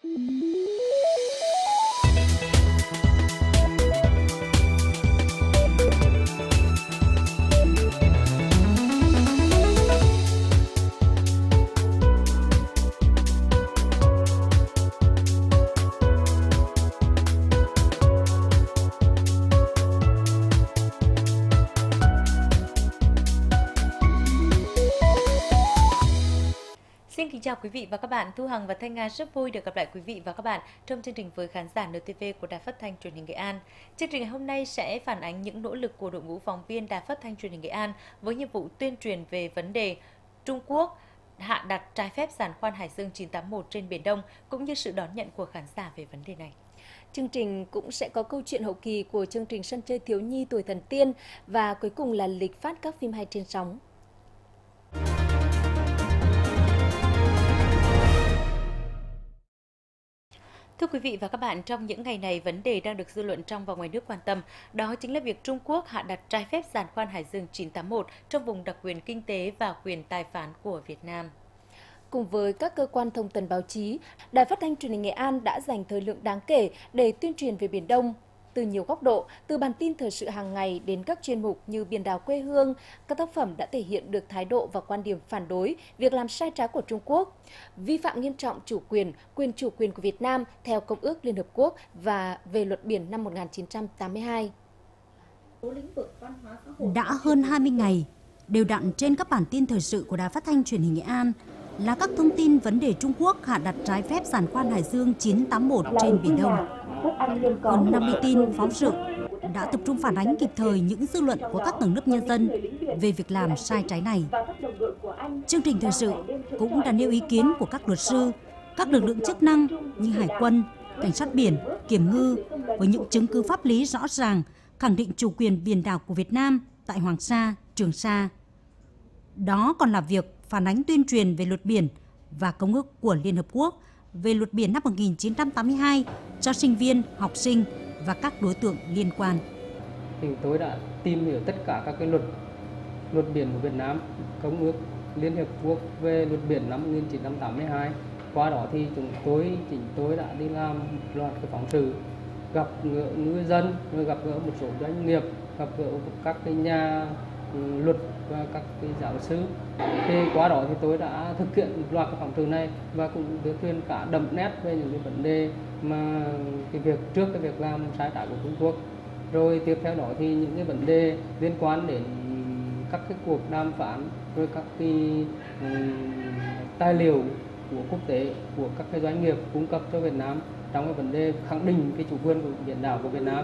Xin kính chào quý vị và các bạn. Thu Hằng và Thanh Nga rất vui được gặp lại quý vị và các bạn trong chương trình với khán giả NTV của Đài Phát thanh Truyền hình Nghệ An. Chương trình ngày hôm nay sẽ phản ánh những nỗ lực của đội ngũ phóng viên Đài Phát thanh Truyền hình Nghệ An với nhiệm vụ tuyên truyền về vấn đề Trung Quốc hạ đặt trái phép giàn khoan Hải Dương 981 trên Biển Đông, cũng như sự đón nhận của khán giả về vấn đề này. Chương trình cũng sẽ có câu chuyện hậu kỳ của chương trình Sân chơi thiếu nhi tuổi thần tiên, và cuối cùng là lịch phát các phim hay trên sóng. Thưa quý vị và các bạn, trong những ngày này, vấn đề đang được dư luận trong và ngoài nước quan tâm, đó chính là việc Trung Quốc hạ đặt trái phép giàn khoan Hải Dương 981 trong vùng đặc quyền kinh tế và quyền tài phán của Việt Nam. Cùng với các cơ quan thông tấn báo chí, Đài Phát thanh Truyền hình Nghệ An đã dành thời lượng đáng kể để tuyên truyền về Biển Đông. Từ nhiều góc độ, từ bản tin thời sự hàng ngày đến các chuyên mục như Biển đảo quê hương, các tác phẩm đã thể hiện được thái độ và quan điểm phản đối việc làm sai trái của Trung Quốc, vi phạm nghiêm trọng quyền chủ quyền của Việt Nam theo Công ước Liên Hợp Quốc và về Luật Biển năm 1982. Đã hơn 20 ngày, đều đặn trên các bản tin thời sự của Đài Phát thanh Truyền hình Nghệ An là các thông tin vấn đề Trung Quốc hạ đặt trái phép giàn khoan Hải Dương 981 trên Biển Đông. Hơn 50 tin phóng sự đã tập trung phản ánh kịp thời những dư luận của các tầng lớp nhân dân về việc làm sai trái này. Chương trình thời sự cũng đã nêu ý kiến của các luật sư, các lực lượng chức năng như Hải quân, Cảnh sát biển, Kiểm ngư với những chứng cứ pháp lý rõ ràng khẳng định chủ quyền biển đảo của Việt Nam tại Hoàng Sa, Trường Sa. Đó còn là việc phản ánh tuyên truyền về luật biển và Công ước của Liên Hợp Quốc về luật biển năm 1982 cho sinh viên, học sinh và các đối tượng liên quan. Thì tôi đã tìm hiểu tất cả các cái luật biển của Việt Nam, Công ước Liên Hợp Quốc về luật biển năm 1982. Qua đó thì chính tôi đã đi làm loạt cái phóng sự, gặp gỡ ngư dân, rồi gặp gỡ một số doanh nghiệp, gặp gỡ các cái nhà luật và các cái giáo sư. Thì qua đó thì tôi đã thực hiện loạt cái phóng sự này và cũng được tuyên cả đậm nét về những cái vấn đề mà trước cái việc làm sai trái của Trung Quốc. Rồi tiếp theo đó thì những cái vấn đề liên quan đến các cái cuộc đàm phán, rồi các cái tài liệu của quốc tế, của các cái doanh nghiệp cung cấp cho Việt Nam trong cái vấn đề khẳng định cái chủ quyền của biển đảo của Việt Nam.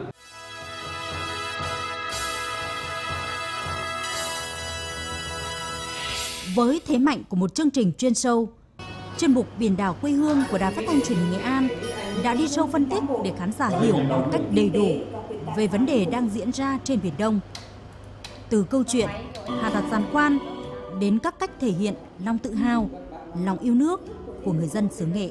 Với thế mạnh của một chương trình chuyên sâu, chuyên mục Biển đảo quê hương của Đài Phát thanh Truyền hình Nghệ An đã đi sâu phân tích để khán giả hiểu một cách đầy đủ về vấn đề đang diễn ra trên Biển Đông. Từ câu chuyện hạ đặt giàn khoan đến các cách thể hiện lòng tự hào, lòng yêu nước của người dân xứ Nghệ.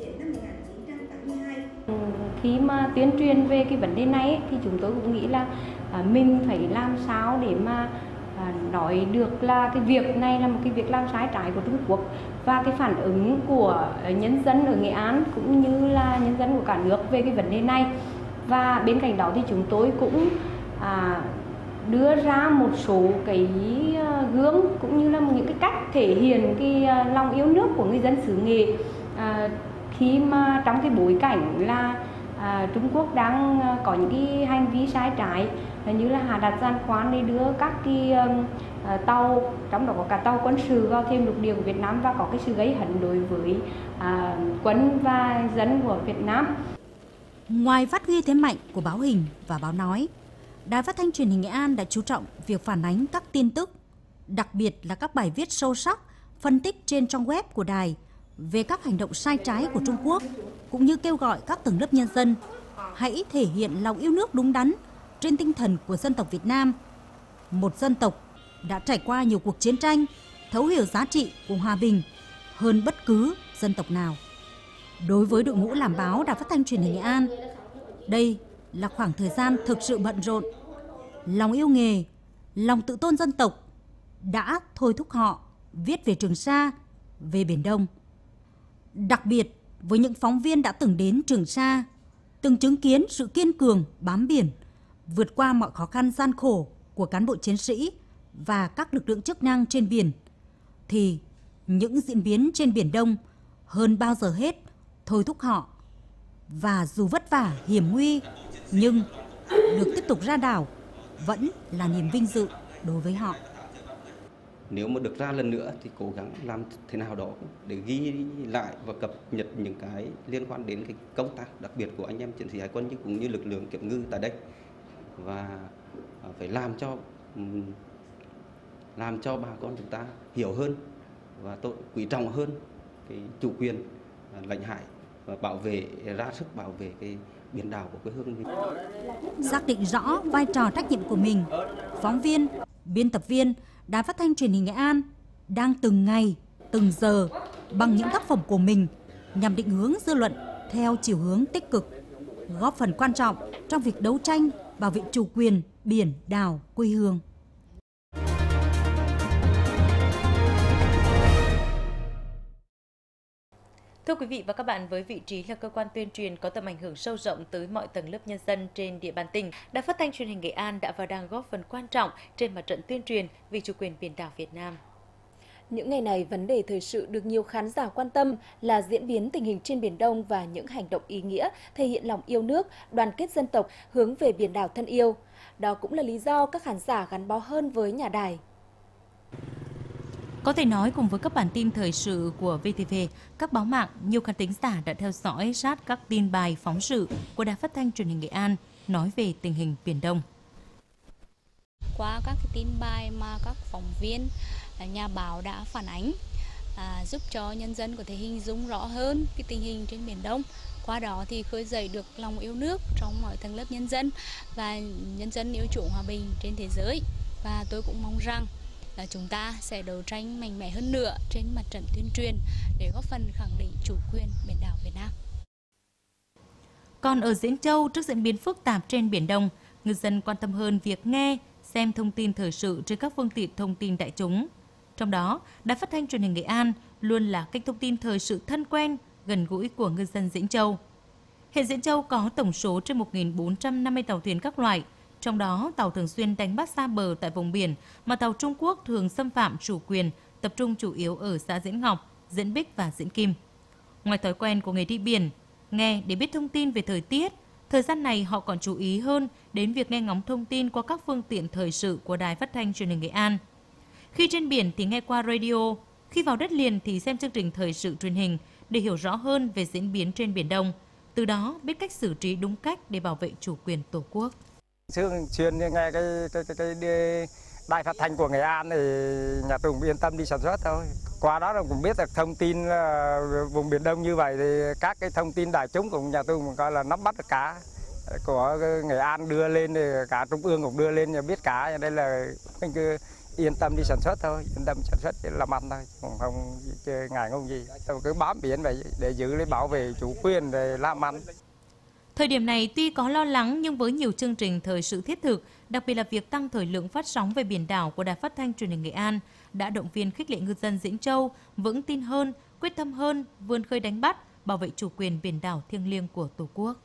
Khi mà tuyên truyền về cái vấn đề này thì chúng tôi cũng nghĩ là mình phải làm sao để mà nói được là cái việc này là một cái việc làm sai trái của Trung Quốc, và cái phản ứng của nhân dân ở Nghệ An cũng như là nhân dân của cả nước về cái vấn đề này. Và bên cạnh đó thì chúng tôi cũng đưa ra một số cái gương cũng như là những cái cách thể hiện cái lòng yêu nước của người dân xứ Nghệ khi mà trong cái bối cảnh là Trung Quốc đang có những cái hành vi sai trái như là hạ đặt giàn khoan để đưa các cái tàu, trong đó có cả tàu quân sự vào thêm lục địa của Việt Nam, và có cái sự gây hấn đối với quân và dân của Việt Nam. Ngoài phát huy thế mạnh của báo hình và báo nói, Đài Phát thanh Truyền hình Nghệ An đã chú trọng việc phản ánh các tin tức, đặc biệt là các bài viết sâu sắc, phân tích trên trang web của đài về các hành động sai trái của Trung Quốc, cũng như kêu gọi các tầng lớp nhân dân hãy thể hiện lòng yêu nước đúng đắn trên tinh thần của dân tộc Việt Nam, một dân tộc đã trải qua nhiều cuộc chiến tranh, thấu hiểu giá trị của hòa bình hơn bất cứ dân tộc nào. Đối với đội ngũ làm báo Đài Phát thanh Truyền hình Nghệ An, đây là khoảng thời gian thực sự bận rộn. Lòng yêu nghề, lòng tự tôn dân tộc đã thôi thúc họ viết về Trường Sa, về Biển Đông. Đặc biệt, với những phóng viên đã từng đến Trường Sa, từng chứng kiến sự kiên cường bám biển, vượt qua mọi khó khăn gian khổ của cán bộ chiến sĩ và các lực lượng chức năng trên biển, thì những diễn biến trên Biển Đông hơn bao giờ hết thôi thúc họ. Và dù vất vả, hiểm nguy, nhưng được tiếp tục ra đảo vẫn là niềm vinh dự đối với họ. Nếu mà được ra lần nữa thì cố gắng làm thế nào đó để ghi lại và cập nhật những cái liên quan đến cái công tác đặc biệt của anh em chiến sĩ hải quân cũng như lực lượng kiểm ngư tại đây, và phải làm cho bà con chúng ta hiểu hơn và quý trọng hơn cái chủ quyền lãnh hải và ra sức bảo vệ cái biển đảo của quê hương mình. Xác định rõ vai trò trách nhiệm của mình, phóng viên, biên tập viên Đài Phát thanh Truyền hình Nghệ An đang từng ngày, từng giờ bằng những tác phẩm của mình nhằm định hướng dư luận theo chiều hướng tích cực, góp phần quan trọng trong việc đấu tranh bảo vệ chủ quyền biển đảo quê hương. Thưa quý vị và các bạn, với vị trí là cơ quan tuyên truyền có tầm ảnh hưởng sâu rộng tới mọi tầng lớp nhân dân trên địa bàn tỉnh, Đài Phát thanh Truyền hình Nghệ An đã và đang góp phần quan trọng trên mặt trận tuyên truyền vì chủ quyền biển đảo Việt Nam. Những ngày này, vấn đề thời sự được nhiều khán giả quan tâm là diễn biến tình hình trên Biển Đông và những hành động ý nghĩa thể hiện lòng yêu nước, đoàn kết dân tộc hướng về biển đảo thân yêu. Đó cũng là lý do các khán giả gắn bó hơn với nhà đài. Có thể nói cùng với các bản tin thời sự của VTV, các báo mạng, nhiều khán thính giả đã theo dõi sát các tin bài phóng sự của Đài Phát thanh Truyền hình Nghệ An nói về tình hình Biển Đông. Qua các tin bài mà các phóng viên, nhà báo đã phản ánh, giúp cho nhân dân có thể hình dung rõ hơn cái tình hình trên Biển Đông. Qua đó thì khơi dậy được lòng yêu nước trong mọi tầng lớp nhân dân và nhân dân yêu chuộng hòa bình trên thế giới. Và tôi cũng mong rằng là chúng ta sẽ đấu tranh mạnh mẽ hơn nữa trên mặt trận tuyên truyền để góp phần khẳng định chủ quyền biển đảo Việt Nam. Còn ở Diễn Châu, trước diễn biến phức tạp trên Biển Đông, ngư dân quan tâm hơn việc nghe, xem thông tin thời sự trên các phương tiện thông tin đại chúng. Trong đó, Đài Phát thanh Truyền hình Nghệ An luôn là kênh thông tin thời sự thân quen, gần gũi của ngư dân Diễn Châu. Hiện Diễn Châu có tổng số trên 1.450 tàu thuyền các loại, trong đó tàu thường xuyên đánh bắt xa bờ tại vùng biển mà tàu Trung Quốc thường xâm phạm chủ quyền, tập trung chủ yếu ở xã Diễn Ngọc, Diễn Bích và Diễn Kim. Ngoài thói quen của người đi biển, nghe để biết thông tin về thời tiết, thời gian này họ còn chú ý hơn đến việc nghe ngóng thông tin qua các phương tiện thời sự của Đài Phát thanh Truyền hình Nghệ An. Khi trên biển thì nghe qua radio, khi vào đất liền thì xem chương trình thời sự truyền hình để hiểu rõ hơn về diễn biến trên Biển Đông, từ đó biết cách xử trí đúng cách để bảo vệ chủ quyền Tổ quốc. Thường xuyên nghe cái đài phát thanh của Nghệ An thì nhà tôi cũng yên tâm đi sản xuất thôi. Qua đó cũng biết được thông tin vùng Biển Đông như vậy thì các cái thông tin đại chúng của nhà tôi cũng coi là nắm bắt được cả. Của Nghệ An đưa lên thì cả Trung ương cũng đưa lên và biết cả. Đây là mình cứ yên tâm đi sản xuất thôi, yên tâm sản xuất làm ăn thôi, không ngại ngùng gì. Tôi cứ bám biển vậy để giữ lấy bảo vệ chủ quyền để làm ăn. Thời điểm này tuy có lo lắng nhưng với nhiều chương trình thời sự thiết thực, đặc biệt là việc tăng thời lượng phát sóng về biển đảo của Đài Phát thanh Truyền hình Nghệ An đã động viên khích lệ ngư dân Diễn Châu vững tin hơn, quyết tâm hơn, vươn khơi đánh bắt, bảo vệ chủ quyền biển đảo thiêng liêng của Tổ quốc.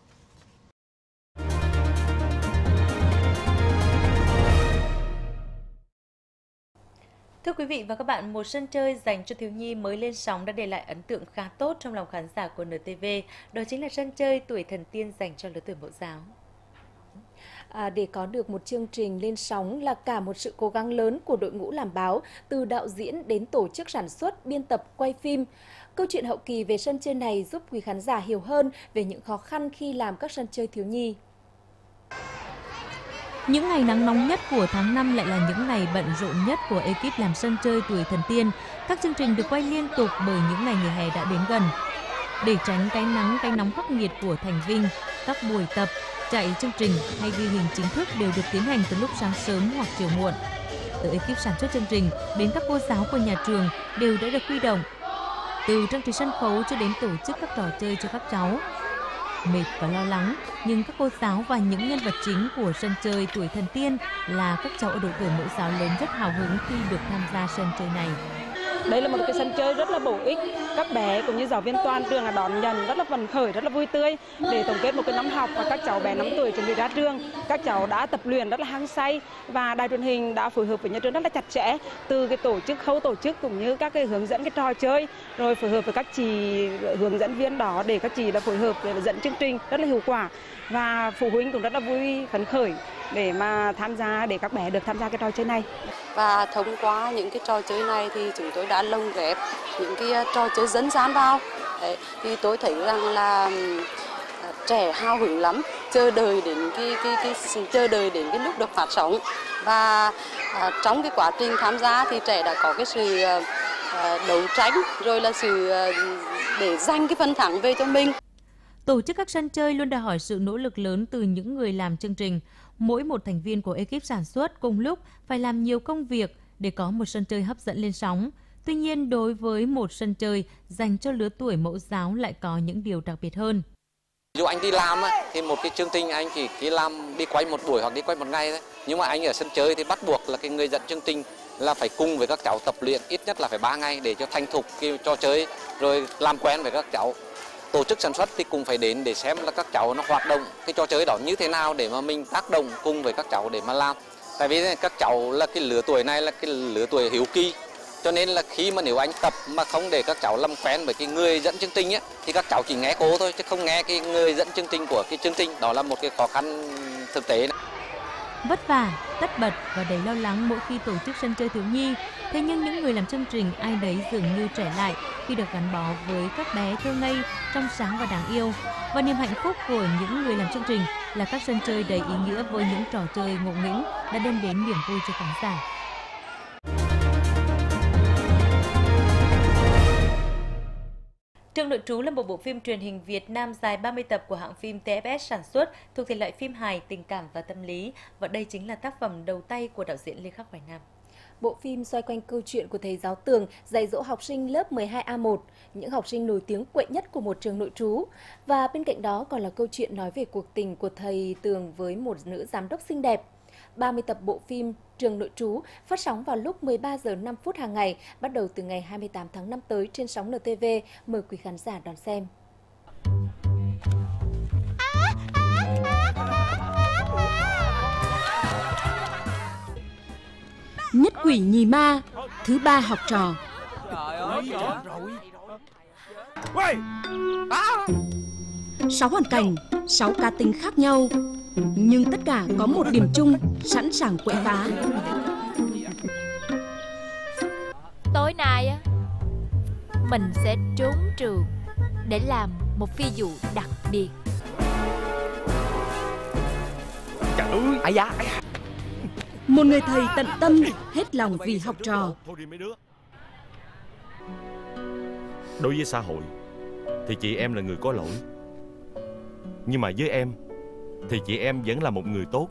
Thưa quý vị và các bạn, một sân chơi dành cho thiếu nhi mới lên sóng đã để lại ấn tượng khá tốt trong lòng khán giả của NTV. Đó chính là sân chơi Tuổi Thần Tiên dành cho lứa tuổi mẫu giáo. Để có được một chương trình lên sóng là cả một sự cố gắng lớn của đội ngũ làm báo, từ đạo diễn đến tổ chức sản xuất, biên tập, quay phim. Câu chuyện hậu kỳ về sân chơi này giúp quý khán giả hiểu hơn về những khó khăn khi làm các sân chơi thiếu nhi. Những ngày nắng nóng nhất của tháng 5 lại là những ngày bận rộn nhất của ekip làm sân chơi Tuổi Thần Tiên. Các chương trình được quay liên tục bởi những ngày nghỉ hè đã đến gần. Để tránh cái nắng, cái nóng khắc nghiệt của Thành Vinh, các buổi tập, chạy chương trình hay ghi hình chính thức đều được tiến hành từ lúc sáng sớm hoặc chiều muộn. Từ ekip sản xuất chương trình đến các cô giáo của nhà trường đều đã được huy động. Từ trang trí sân khấu cho đến tổ chức các trò chơi cho các cháu. Mệt và lo lắng, nhưng các cô giáo và những nhân vật chính của sân chơi Tuổi Thần Tiên là các cháu ở độ tuổi mẫu giáo lớn rất hào hứng khi được tham gia sân chơi này. Đây là một cái sân chơi rất là bổ ích. Các bé cũng như giáo viên toàn trường đón nhận rất là phấn khởi, rất là vui tươi để tổng kết một cái năm học, và các cháu bé 5 tuổi chuẩn bị ra trường. Các cháu đã tập luyện rất là hăng say, và đài truyền hình đã phối hợp với nhà trường rất là chặt chẽ từ cái khâu tổ chức cũng như các cái hướng dẫn cái trò chơi, rồi phối hợp với các chị hướng dẫn viên đó để các chị đã phối hợp để dẫn chương trình rất là hiệu quả, và phụ huynh cũng rất là vui phấn khởi để mà tham gia, để các bé được tham gia cái trò chơi này. Và thông qua những cái trò chơi này thì chúng tôi đã lồng ghép những cái trò chơi dân gian vào. Đấy, thì tôi thấy rằng là trẻ hào hứng lắm, chờ đợi đến cái lúc được phát sóng, và trong cái quá trình tham gia thì trẻ đã có cái sự đấu tranh, rồi là sự để giành cái phần thắng về cho mình. Tổ chức các sân chơi luôn đòi hỏi sự nỗ lực lớn từ những người làm chương trình. Mỗi một thành viên của ekip sản xuất cùng lúc phải làm nhiều công việc để có một sân chơi hấp dẫn lên sóng. Tuy nhiên, đối với một sân chơi dành cho lứa tuổi mẫu giáo lại có những điều đặc biệt hơn. Dù anh đi làm thì một cái chương trình anh chỉ làm đi quay một buổi hoặc đi quay một ngày thôi. Nhưng mà anh ở sân chơi thì bắt buộc là cái người dẫn chương trình là phải cùng với các cháu tập luyện ít nhất là phải 3 ngày để cho thành thục cái trò chơi, rồi làm quen với các cháu. Tổ chức sản xuất thì cũng phải đến để xem là các cháu nó hoạt động cái trò chơi đó như thế nào để mà mình tác động cùng với các cháu để mà làm. Tại vì các cháu là cái lứa tuổi này là cái lứa tuổi hiếu kỳ, cho nên là khi mà nếu anh tập mà không để các cháu làm quen với cái người dẫn chương trình ấy, thì các cháu chỉ nghe cô thôi chứ không nghe cái người dẫn chương trình của cái chương trình. Đó là một cái khó khăn thực tế. Vất vả, tất bật và đầy lo lắng mỗi khi tổ chức sân chơi thiếu nhi. Thế nhưng những người làm chương trình ai đấy dường như trẻ lại khi được gắn bó với các bé thơ ngây, trong sáng và đáng yêu. Và niềm hạnh phúc của những người làm chương trình là các sân chơi đầy ý nghĩa với những trò chơi ngộ nghĩnh đã đem đến niềm vui cho khán giả. Trường Nội trú là một bộ phim truyền hình Việt Nam dài 30 tập của hãng phim TFS sản xuất, thuộc thể loại phim hài, tình cảm và tâm lý, và đây chính là tác phẩm đầu tay của đạo diễn Lê Khắc Hoài Nam. Bộ phim xoay quanh câu chuyện của thầy giáo Tường dạy dỗ học sinh lớp 12A1, những học sinh nổi tiếng quậy nhất của một trường nội trú. Và bên cạnh đó còn là câu chuyện nói về cuộc tình của thầy Tường với một nữ giám đốc xinh đẹp. 30 tập bộ phim Trường Nội trú phát sóng vào lúc 13 giờ 5 phút hàng ngày, bắt đầu từ ngày 28 tháng 5 tới trên sóng NTV. Mời quý khán giả đón xem. Nhất quỷ nhì ma, thứ ba học trò. 6 hoàn cảnh, 6 cá tính khác nhau, nhưng tất cả có một điểm chung, sẵn sàng quậy phá. Tối nay mình sẽ trốn trường để làm một phi vụ đặc biệt. Trời ơi, Một người thầy tận tâm, hết lòng vì học trò. Đối với xã hội thì chị em là người có lỗi, nhưng mà với em thì chị em vẫn là một người tốt.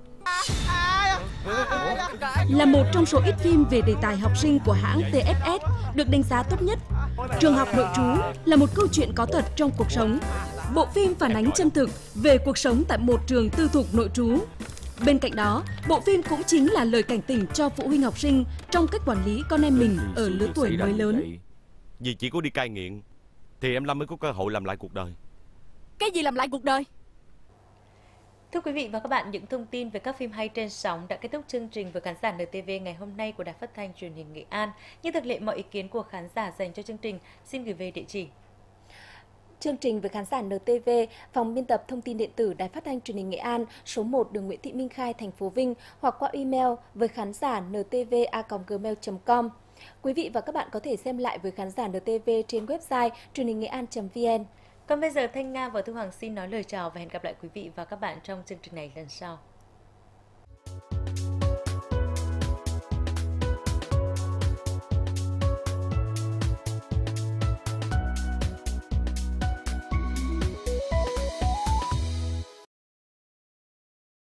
Là một trong số ít phim về đề tài học sinh của hãng TFS được đánh giá tốt nhất, Trường học nội trú là một câu chuyện có thật trong cuộc sống. Bộ phim phản ánh chân thực về cuộc sống tại một trường tư thục nội trú. Bên cạnh đó, bộ phim cũng chính là lời cảnh tỉnh cho phụ huynh học sinh trong cách quản lý con em mình ở lứa tuổi mới lớn. Vì chỉ có đi cai nghiện thì em Lâm mới có cơ hội làm lại cuộc đời. Cái gì làm lại cuộc đời? Thưa quý vị và các bạn, những thông tin về các phim hay trên sóng đã kết thúc chương trình với khán giả NTV ngày hôm nay của Đài Phát thanh Truyền hình Nghệ An. Như thường lệ, mọi ý kiến của khán giả dành cho chương trình xin gửi về địa chỉ chương trình với khán giả NTV, phòng biên tập thông tin điện tử Đài Phát thanh Truyền hình Nghệ An, số 1 đường Nguyễn Thị Minh Khai, thành phố Vinh, hoặc qua email với khán giả ntv@gmail.com. Quý vị và các bạn có thể xem lại với khán giả NTV trên website truyền hình nghệ an.vn. Còn bây giờ, Thanh Nga và Thu Hằng xin nói lời chào và hẹn gặp lại quý vị và các bạn trong chương trình này lần sau.